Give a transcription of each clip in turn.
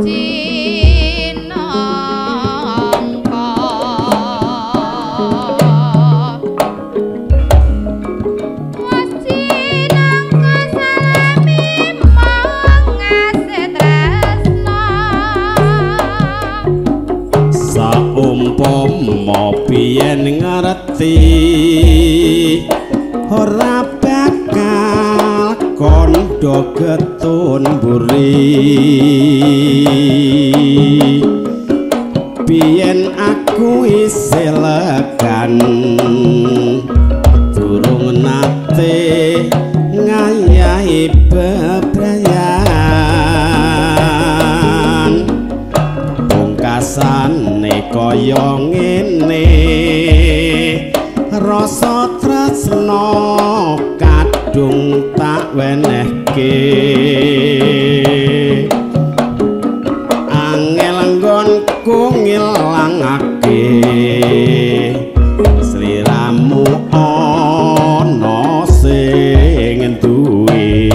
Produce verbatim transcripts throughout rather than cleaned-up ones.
Biyen ngerti ora bakal kondo getun mburi biyen aku isih legan durung nate ngayahi bebrayan pungkasane kaya ngene rasa tresna kadung tak wenehke angel nggonku ngilangake sliramu ana sing duwe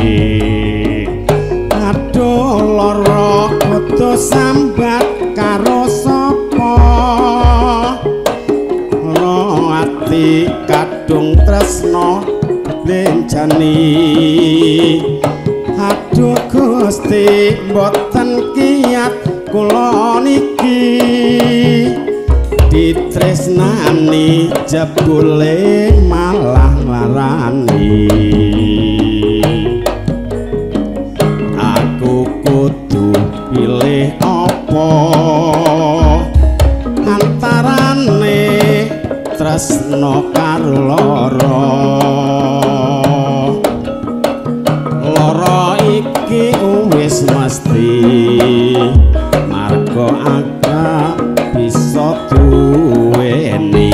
aduh lara kudu sambat karo sapa ati kadung tresna lencani aduh Gusti mboten kiyat kula niki ditresnani jebule malah larani aku kudu pilih apa antarane tresna karo lara lara iki wis mesti marga aga bisa duweni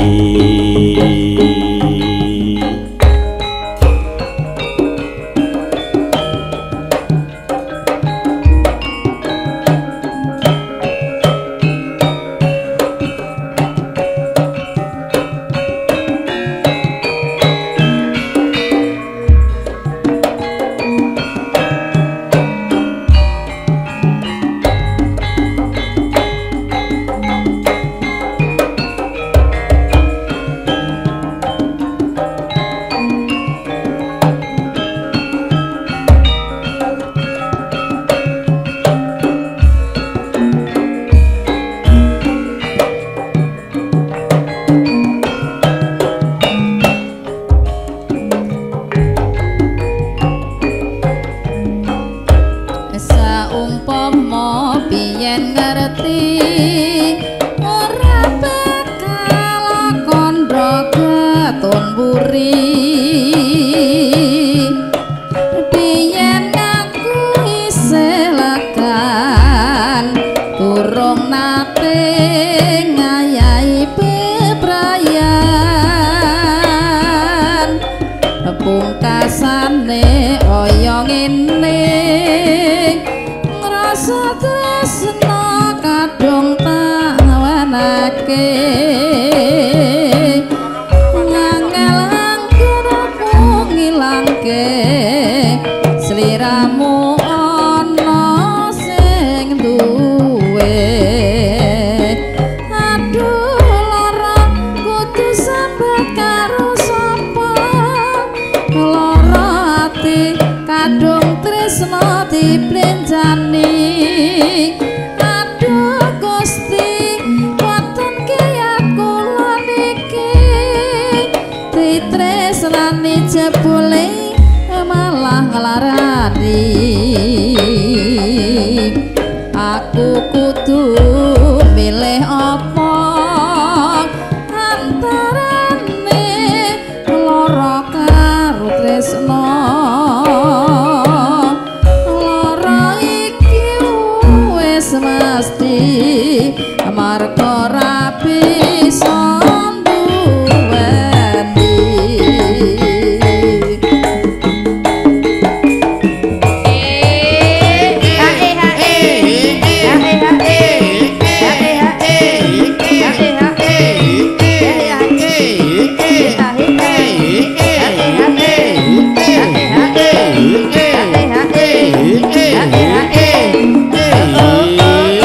Hey,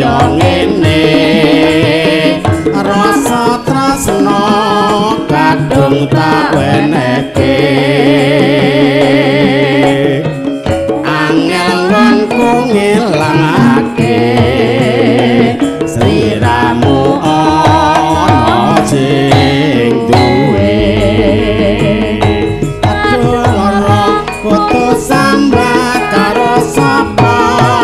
kaya ngene rasa tresno kadung tak wenehke angel wongku ngilangake sliramu ana sing duwe aduh lara putus sambat karo sapa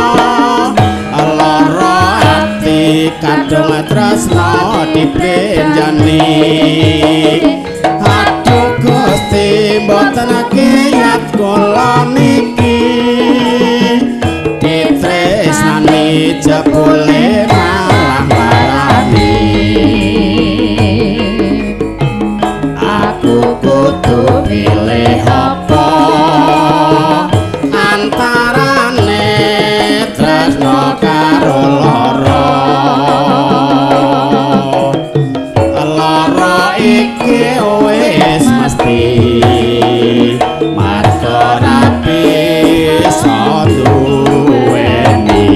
lara ati kadung tresno dibenjani aduh Gusti mboten kiyat kula niki ditresnani jebule malah marani aku kudu milih apa antarane tresno karo lara lara iki wis mesti marga rapi saduweni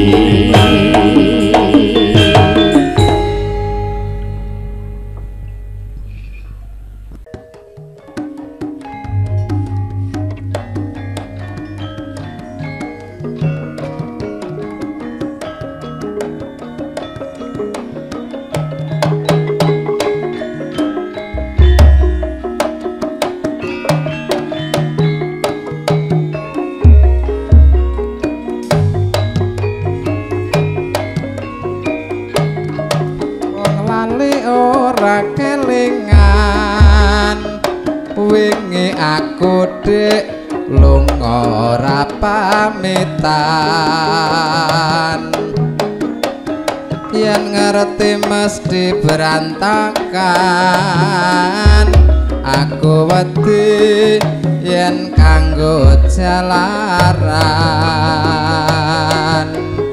pamitan yen ngerti mesti berantakan aku wedi yen kanggo jalaran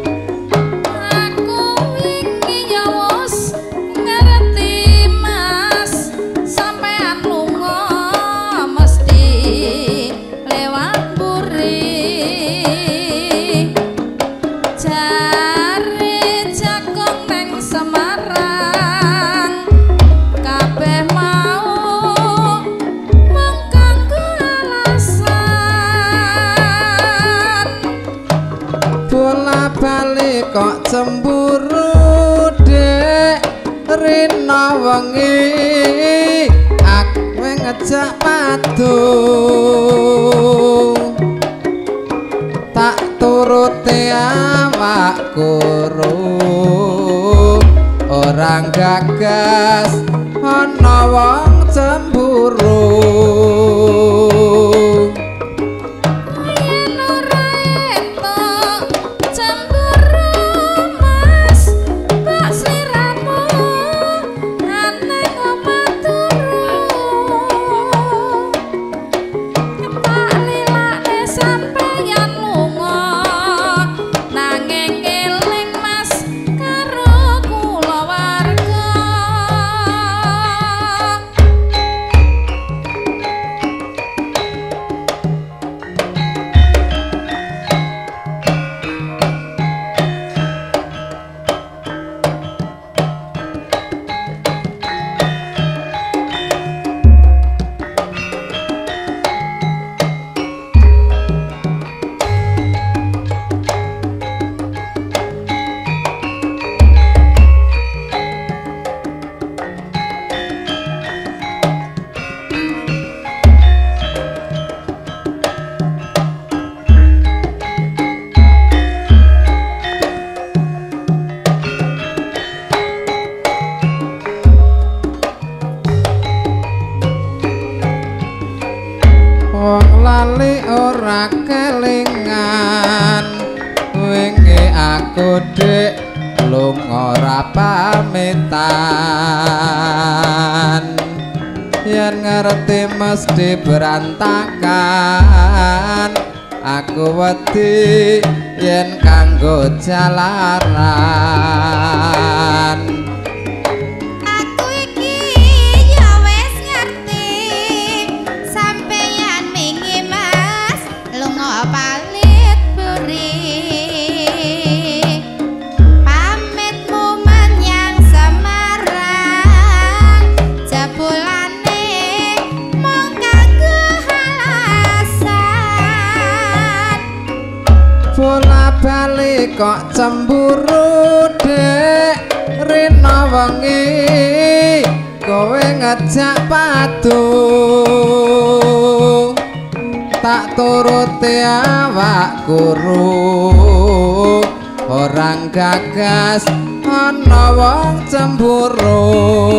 aku wingi ya wis ngerti mas sampean lunga mesti lewat buri jare jagung neng Semarang kabeh mau mung kanggo alasan bola bali kok cemburu dek rina wengi aku ngejak madu tak turuti awakku orang gagas ana wong cemburu yen ora entuk cemburu mas mbak sliramu aneh omah turu tak lilake sampeyan lunga nanging eling mas karo kulawarga wong lali ora kelingan wingi aku dek lunga ora pamitan yen ngerti mesti berantakan aku wedi yen kanggo jalaran aku iki ya wis ngerti sampeyan wingi mas lunga palit buri pamit kok cemburu dek rina wengi kowe ngejak padu tak turuti awak guru orang gagas ana wong cemburu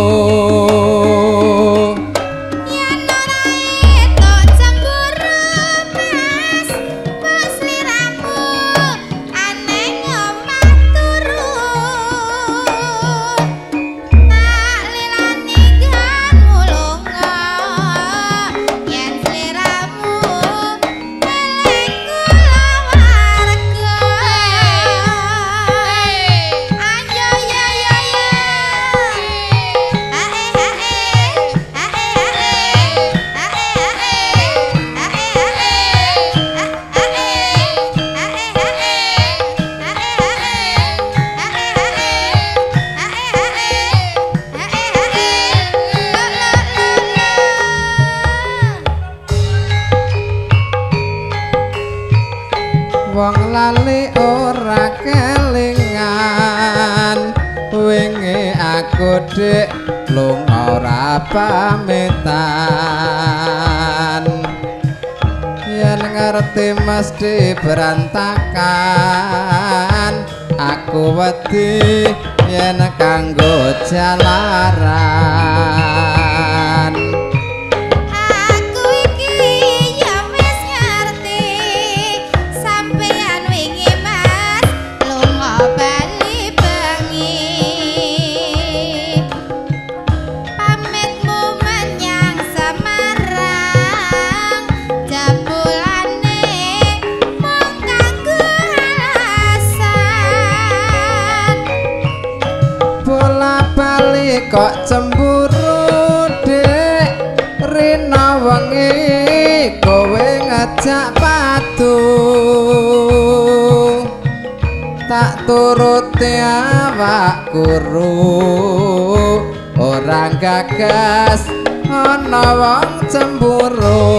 wong lali ora kelingan wingi aku dik lunga ora pamitan yen ngerti mesti berantakan aku wedi yen kanggo jalaran kok cemburu dek rina wengi kowe ngejak padu tak turuti awak guru orang gagas ana wong cemburu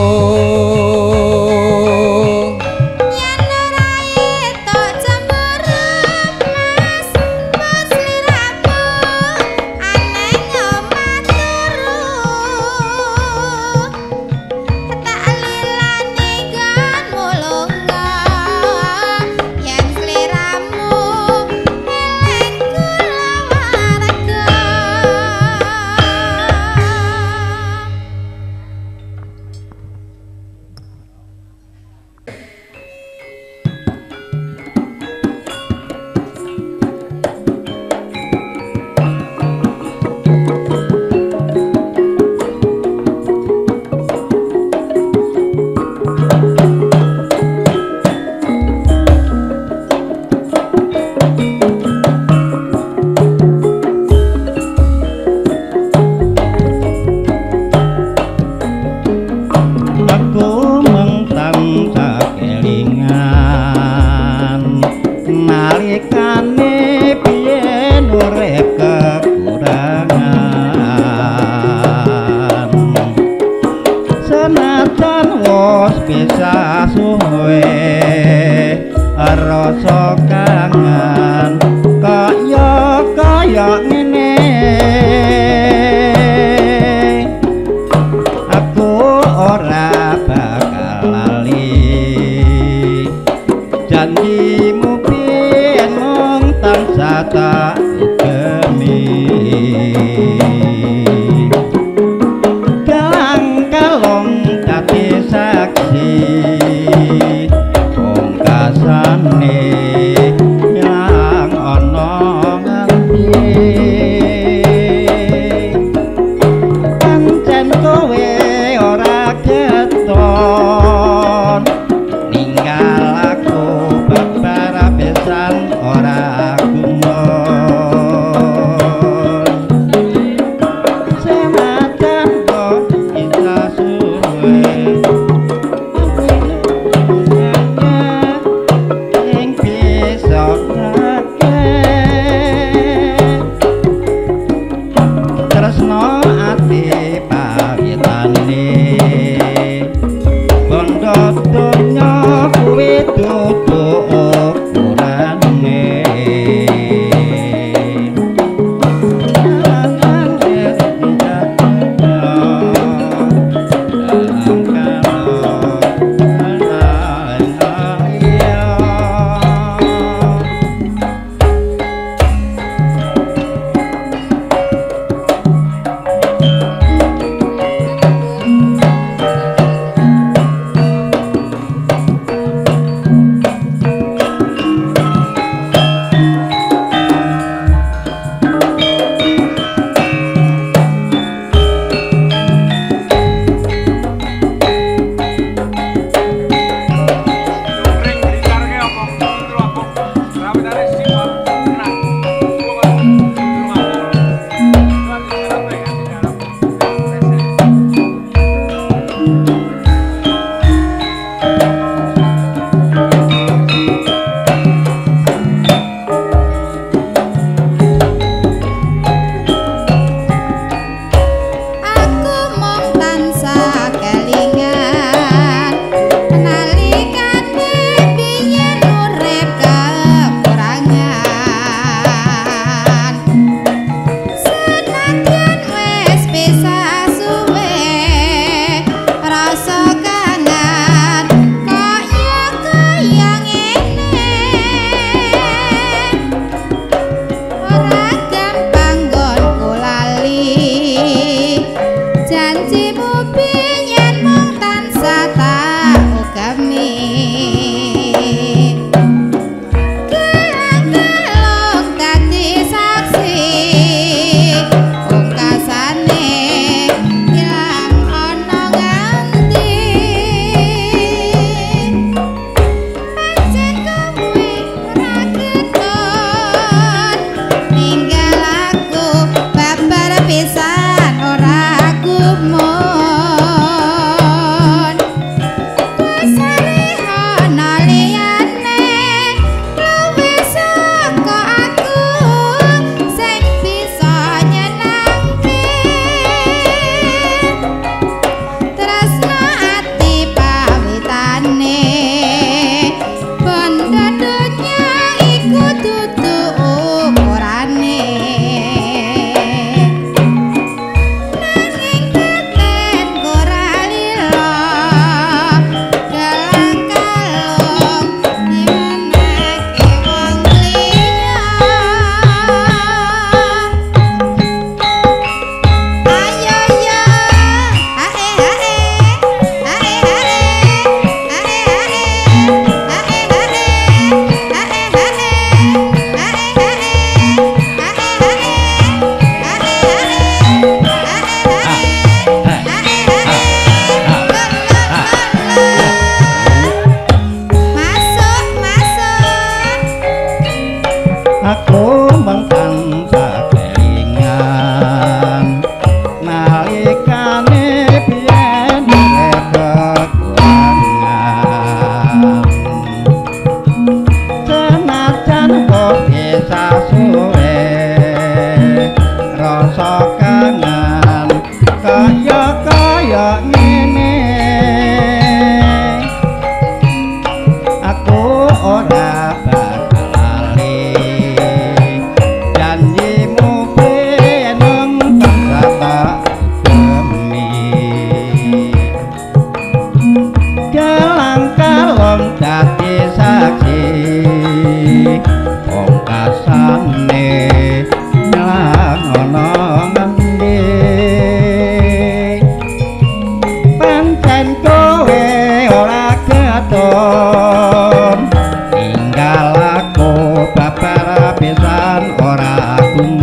katon tinggal aku babar pisan ora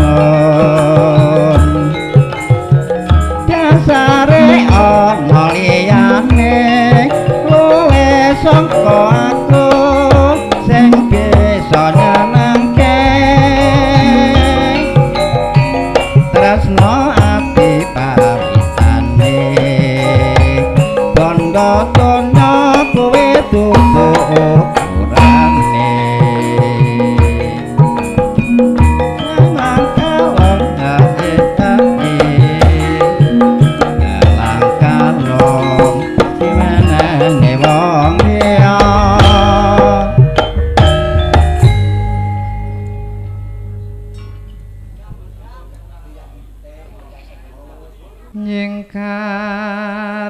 gumun dasare ana liyane luwe sangka aku sing bisa nyenengke tresno ati pawitane bondo donya kowe dudu ukurane nang kalong ati nang kalong menene wong liya nyingkar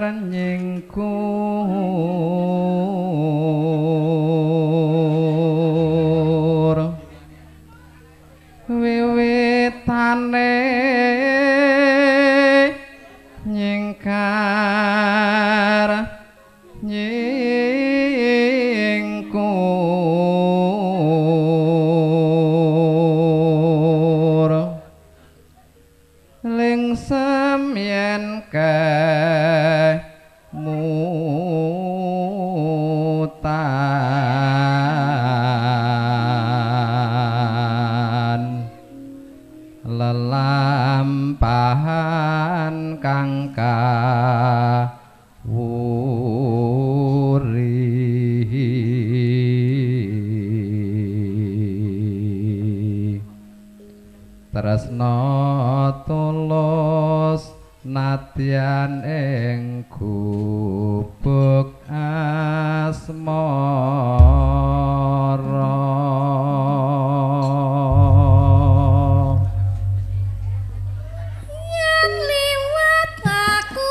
nyingkur wiwitane nyingkar nyingkur lingsem yen kemutan lelampahan kang kawuri tresna tulus nadyan ing gubuk asmara yen liwat aku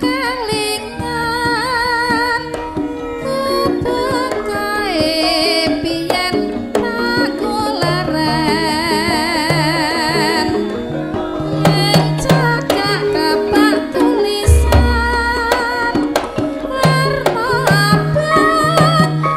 kelingan kubuk kae biyen aku leren yen cagak kapak tulisan warna abang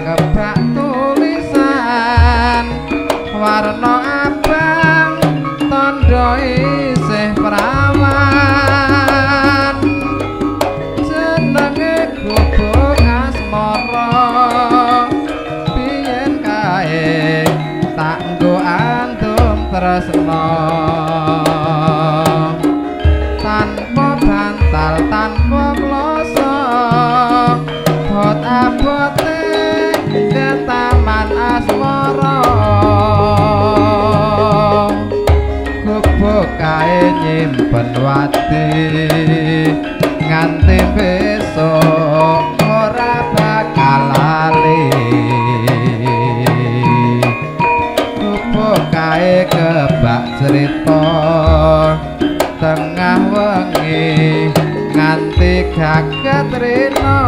kebak tulisan warna abang tondo isih perawan jenenge gubuk asmara biyen kae tak nggo antum tresna tanpa bantal tanpa kloso bot abote ke taman asmara gubuk kae nyimpen wati nganti besok ora bakal lali gubuk kae kebak cerita tengah wengi nganti gaget rina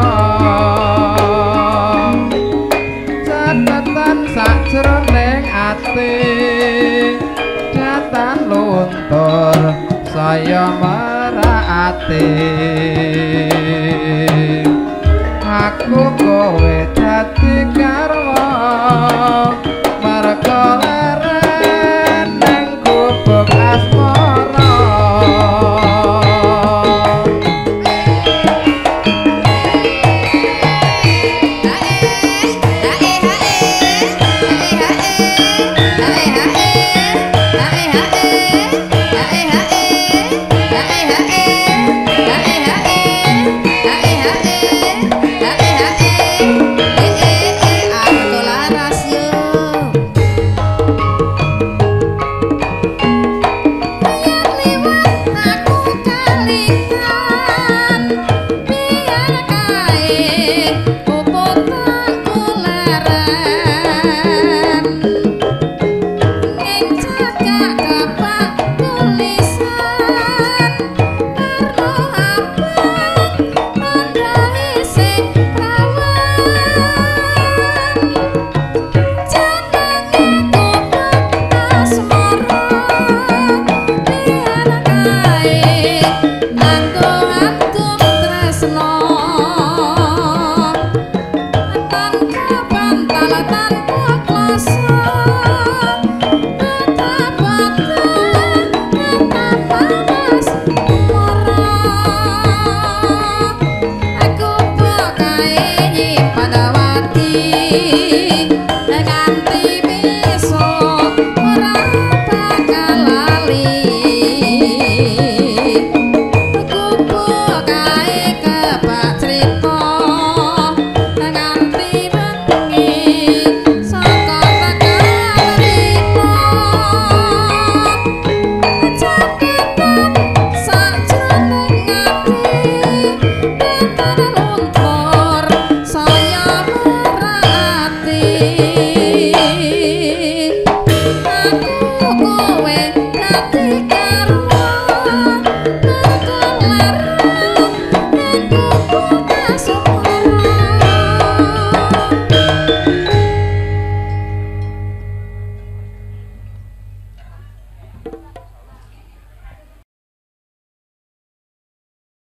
catatan sajroning ati datan luntur saya merati aku kowe dadi garwa merga leren ning gubuk asmara Tanpa bantalan